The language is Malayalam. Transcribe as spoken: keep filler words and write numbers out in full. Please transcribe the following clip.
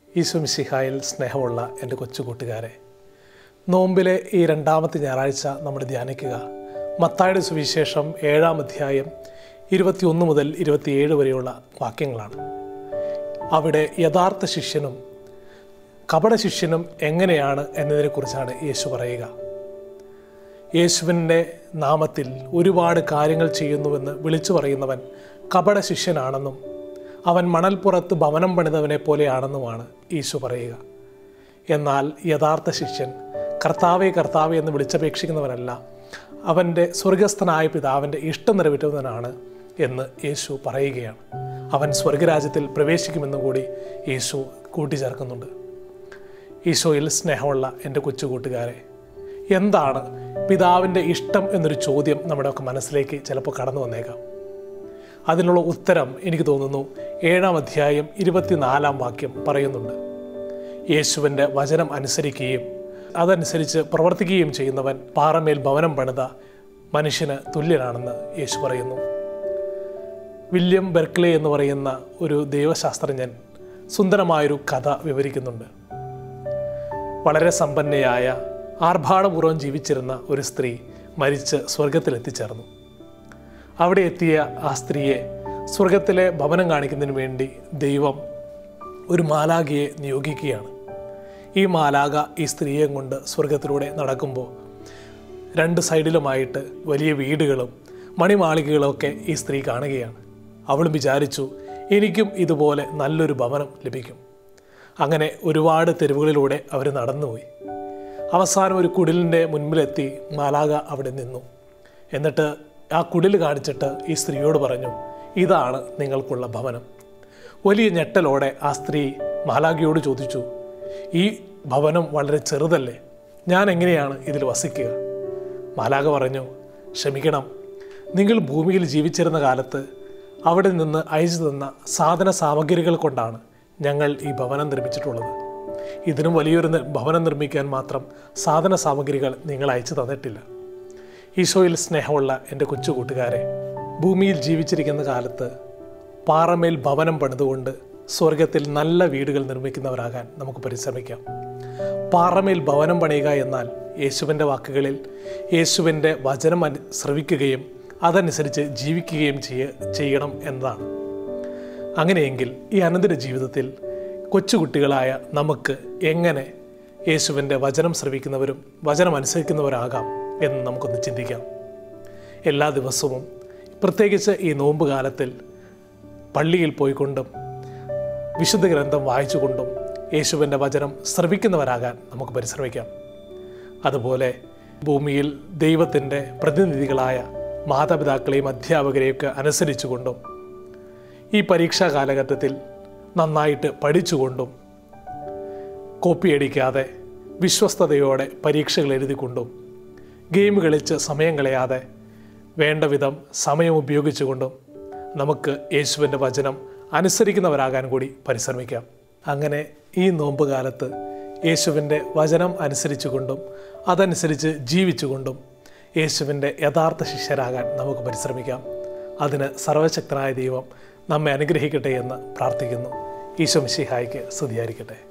ഈശോമിശിഹായിൽ സ്നേഹമുള്ള എൻ്റെ കൊച്ചു കൂട്ടുകാരെ, നോമ്പിലെ ഈ രണ്ടാമത്തെ ഞായറാഴ്ച നമ്മൾ ധ്യാനിക്കുക മത്തായിയുടെ സുവിശേഷം ഏഴാം അധ്യായം ഇരുപത്തിയൊന്ന് മുതൽ ഇരുപത്തിയേഴ് വരെയുള്ള വാക്യങ്ങളാണ്. അവിടെ യഥാർത്ഥ ശിഷ്യനും കപട ശിഷ്യനും എങ്ങനെയാണ് എന്നതിനെക്കുറിച്ചാണ് യേശു പറയുക. യേശുവിൻ്റെ നാമത്തിൽ ഒരുപാട് കാര്യങ്ങൾ ചെയ്യുന്നുവെന്ന് വിളിച്ചു പറയുന്നവൻ കപട ശിഷ്യനാണെന്നും അവൻ മണൽപ്പുറത്ത് ഭവനം പണിതവനെ പോലെയാണെന്നുമാണ് യേശു പറയുക. എന്നാൽ യഥാർത്ഥ ശിഷ്യൻ കർത്താവെ കർത്താവെ എന്ന് വിളിച്ചപേക്ഷിക്കുന്നവനല്ല, അവൻ്റെ സ്വർഗസ്ഥനായ പിതാവിൻ്റെ ഇഷ്ടം നിറവേറ്റുന്നവനാണ് എന്ന് യേശു പറയുകയാണ്. അവൻ സ്വർഗരാജ്യത്തിൽ പ്രവേശിക്കുമെന്നും കൂടി യേശു കൂട്ടിച്ചേർക്കുന്നുണ്ട്. ഈശോയിൽ സ്നേഹമുള്ള എൻ്റെ കൊച്ചു കൂട്ടുകാരെ, എന്താണ് പിതാവിൻ്റെ ഇഷ്ടം എന്നൊരു ചോദ്യം നമ്മുടെയൊക്കെ മനസ്സിലേക്ക് ചിലപ്പോൾ കടന്നു വന്നേക്കാം. അതിനുള്ള ഉത്തരം എനിക്ക് തോന്നുന്നു ഏഴാം അധ്യായം ഇരുപത്തിനാലാം വാക്യം പറയുന്നുണ്ട്. യേശുവിൻ്റെ വചനം അനുസരിക്കുകയും അതനുസരിച്ച് പ്രവർത്തിക്കുകയും ചെയ്യുന്നവൻ പാറമേൽ ഭവനം പണിത മനുഷ്യന് തുല്യനാണെന്ന് യേശു പറയുന്നു. വില്യം ബെർക്ക്ലി എന്ന് പറയുന്ന ഒരു ദൈവശാസ്ത്രജ്ഞൻ സുന്ദരമായൊരു കഥ വിവരിക്കുന്നുണ്ട്. വളരെ സമ്പന്നയായ ആർഭാടപൂർവ്വം ജീവിച്ചിരുന്ന ഒരു സ്ത്രീ മരിച്ച് സ്വർഗത്തിലെത്തിച്ചേർന്നു. അവിടെ എത്തിയ ആ സ്ത്രീയെ സ്വർഗത്തിലെ ഭവനം കാണിക്കുന്നതിന് വേണ്ടി ദൈവം ഒരു മാലാഖയെ നിയോഗിക്കുകയാണ്. ഈ മാലാഖ ഈ സ്ത്രീയെ കൊണ്ട് സ്വർഗത്തിലൂടെ നടക്കുമ്പോൾ രണ്ട് സൈഡിലുമായിട്ട് വലിയ വീടുകളും മണിമാളികകളൊക്കെ ഈ സ്ത്രീ കാണുകയാണ്. അവളും വിചാരിച്ചു, എനിക്കും ഇതുപോലെ നല്ലൊരു ഭവനം ലഭിക്കും. അങ്ങനെ ഒരുപാട് തെരുവുകളിലൂടെ അവർ നടന്നുപോയി. അവസാനം ഒരു കുടിലിൻ്റെ മുൻപിലെത്തി മാലാഖ അവിടെ നിന്നു. എന്നിട്ട് ആ കുടിൽ കാണിച്ചിട്ട് ഈ സ്ത്രീയോട് പറഞ്ഞു, ഇതാണ് നിങ്ങൾക്കുള്ള ഭവനം. വലിയ ഞെട്ടലോടെ ആ സ്ത്രീ മാലാഖയോട് ചോദിച്ചു, ഈ ഭവനം വളരെ ചെറുതല്ലേ, ഞാൻ എങ്ങനെയാണ് ഇതിൽ വസിക്കുക? മാലാഖ പറഞ്ഞു, ക്ഷമിക്കണം, നിങ്ങൾ ഭൂമിയിൽ ജീവിച്ചിരുന്ന കാലത്ത് അവിടെ നിന്ന് അയച്ചു തന്ന സാധന സാമഗ്രികൾ കൊണ്ടാണ് ഞങ്ങൾ ഈ ഭവനം നിർമ്മിച്ചിട്ടുള്ളത്. ഇതിനും വലിയൊരു ഭവനം നിർമ്മിക്കാൻ മാത്രം സാധന സാമഗ്രികൾ നിങ്ങൾ അയച്ചു തന്നിട്ടില്ല. ഈശോയിൽ സ്നേഹമുള്ള എൻ്റെ കൊച്ചു കൂട്ടുകാരെ, ഭൂമിയിൽ ജീവിച്ചിരിക്കുന്ന കാലത്ത് പാറമേൽ ഭവനം പണിതുകൊണ്ട് സ്വർഗത്തിൽ നല്ല വീടുകൾ നിർമ്മിക്കുന്നവരാകാൻ നമുക്ക് പരിശ്രമിക്കാം. പാറമേൽ ഭവനം പണിയുക എന്നാൽ യേശുവിൻ്റെ വാക്കുകളിൽ യേശുവിൻ്റെ വചനം ശ്രവിക്കുകയും അതനുസരിച്ച് ജീവിക്കുകയും ചെയ്യ ചെയ്യണം എന്നതാണ്. അങ്ങനെയെങ്കിൽ ഈ അനന്തര ജീവിതത്തിൽ കൊച്ചുകുട്ടികളായ നമുക്ക് എങ്ങനെ യേശുവിൻ്റെ വചനം ശ്രവിക്കുന്നവരും വചനം അനുസരിക്കുന്നവരാകാം എന്ന് നമുക്കൊന്ന് ചിന്തിക്കാം. എല്ലാ ദിവസവും പ്രത്യേകിച്ച് ഈ നോമ്പ് കാലത്തിൽ പള്ളിയിൽ പോയിക്കൊണ്ടും വിശുദ്ധ ഗ്രന്ഥം വായിച്ചുകൊണ്ടും യേശുവിൻ്റെ വചനം ശ്രവിക്കുന്നവരാകാൻ നമുക്ക് പരിശ്രമിക്കാം. അതുപോലെ ഭൂമിയിൽ ദൈവത്തിൻ്റെ പ്രതിനിധികളായ മാതാപിതാക്കളെയും അധ്യാപകരെയൊക്കെ അനുസരിച്ചുകൊണ്ടും ഈ പരീക്ഷാ കാലഘട്ടത്തിൽ നന്നായിട്ട് പഠിച്ചുകൊണ്ടും കോപ്പിയടിക്കാതെ വിശ്വസ്തയോടെ പരീക്ഷകൾ എഴുതിക്കൊണ്ടും ഗെയിം കളിച്ച് സമയം കളയാതെ വേണ്ട വിധം സമയം ഉപയോഗിച്ചുകൊണ്ടും നമുക്ക് യേശുവിൻ്റെ വചനം അനുസരിക്കുന്നവരാകാൻ കൂടി പരിശ്രമിക്കാം. അങ്ങനെ ഈ നോമ്പ് കാലത്ത് യേശുവിൻ്റെ വചനം അനുസരിച്ചുകൊണ്ടും അതനുസരിച്ച് ജീവിച്ചുകൊണ്ടും യേശുവിൻ്റെ യഥാർത്ഥ ശിഷ്യരാകാൻ നമുക്ക് പരിശ്രമിക്കാം. അതിന് സർവശക്തനായ ദൈവം നമ്മെ അനുഗ്രഹിക്കട്ടെ എന്ന് പ്രാർത്ഥിക്കുന്നു. ഈശോ മിശിഹായ്ക്ക് സ്തുതിയായിരിക്കട്ടെ.